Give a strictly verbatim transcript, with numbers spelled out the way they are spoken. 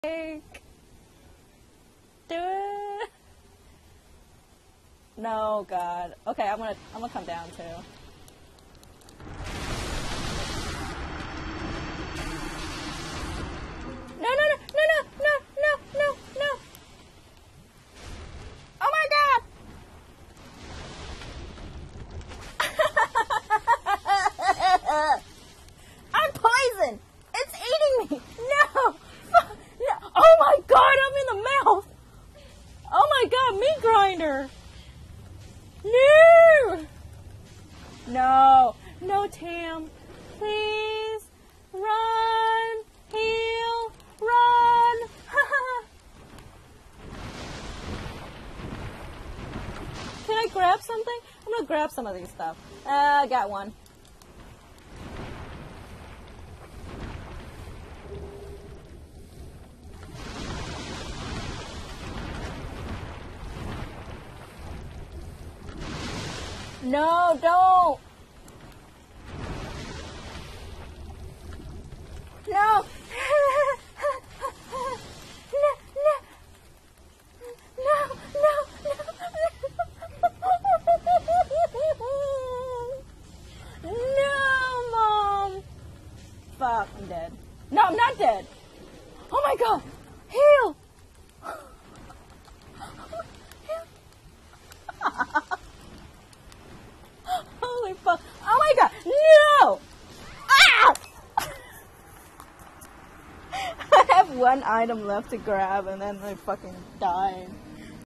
Like, do it. No, God. Okay, I'm gonna, I'm gonna come down too. No, no, no, no, no, no, no, no, no. Oh my God. I'm poisoned. It's eating me. No. No. Oh my God, I'm in the mouth. Oh my God, meat grinder. No. No. No, Tam. Please. Run. Heal. Run. Can I grab something? I'm gonna grab some of these stuff. Uh, I got one. No, don't. No. No, no. No, no, no. No, Mom. Fuck, I'm dead. No, I'm not dead. Oh my God. Heal. Holy fuck. Oh my God. No. Ah! I have one item left to grab and then I fucking died.